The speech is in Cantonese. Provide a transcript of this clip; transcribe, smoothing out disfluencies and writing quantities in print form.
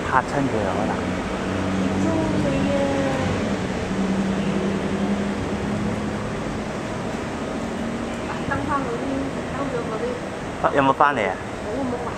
嚇親佢啊可能。 登翻嗰啲，登咗嗰啲。 有冇翻嚟啊？ 冇冇